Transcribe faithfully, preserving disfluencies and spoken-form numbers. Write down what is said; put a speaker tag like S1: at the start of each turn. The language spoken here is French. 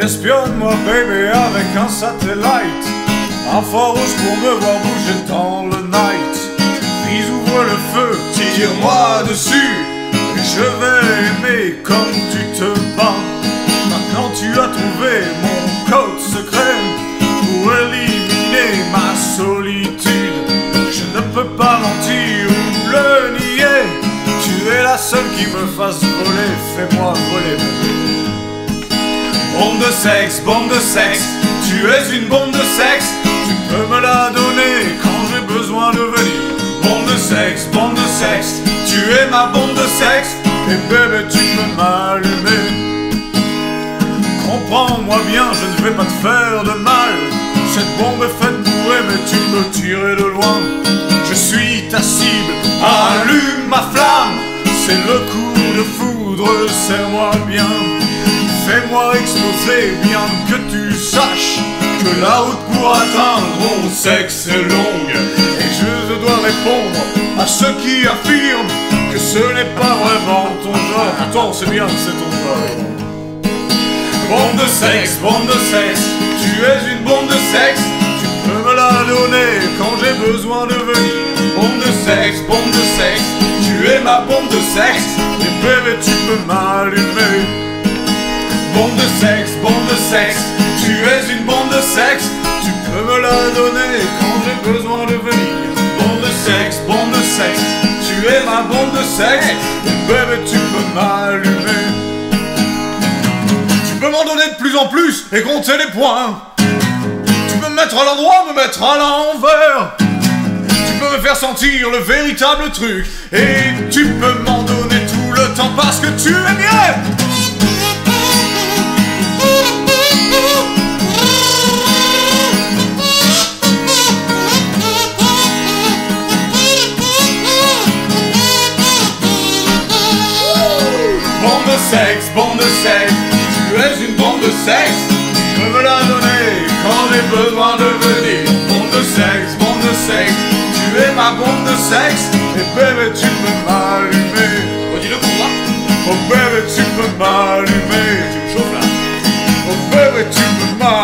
S1: Espionne-moi baby avec un satellite, infrarouge pour me voir bouger dans le night. Puis ouvre le feu, tire-moi dessus, et je vais aimer comme tu te bats. Maintenant tu as trouvé mon code secret pour éliminer ma solitude. Je ne peux pas mentir ou le nier, tu es la seule qui me fasse voler, fais-moi voler bébé. Bombe de sexe, bombe de sexe, tu es une bombe de sexe, tu peux me la donner quand j'ai besoin de venir. Bombe de sexe, bombe de sexe, tu es ma bombe de sexe, et bébé tu peux m'allumer. Comprends-moi bien, je ne vais pas te faire de mal, cette bombe est faite pour aimer, tu peux tirer de loin. Je suis ta cible, allume ma flamme, c'est le coup de foudre, serre-moi bien. Fais-moi exploser, bien que tu saches que la route pour atteindre mon sexe est longue. Et je dois répondre à ceux qui affirment que ce n'est pas vraiment ton genre. Pourtant c'est bien que c'est ton genre. Bombe de sexe, bombe de sexe, tu es une bombe de sexe, tu peux me la donner quand j'ai besoin de venir. Bombe de sexe, bombe de sexe, tu es ma bombe de sexe, et bébé tu peux m'allumer. Bombe de sexe, bombe de sexe, tu es une bombe de sexe, tu peux me la donner quand j'ai besoin de venir. Bombe de sexe, bombe de sexe, tu es ma bombe de sexe, et bébé tu peux m'allumer. Tu peux m'en donner de plus en plus et compter les points. Tu peux me mettre à l'endroit, me mettre à l'envers. Tu peux me faire sentir le véritable truc, et tu peux m'en donner tout le temps parce que tu es bien. Bombe de sexe, bombe de sexe, tu es une bombe de sexe, tu peux me la donner quand j'ai besoin de venir. Bombe de sexe, bombe de sexe, tu es ma bombe de sexe, et bébé tu peux m'allumer. Redis-le pour moi. Oh bébé tu peux m'allumer. Tu me chauffes là. Oh bébé tu peux m'allumer.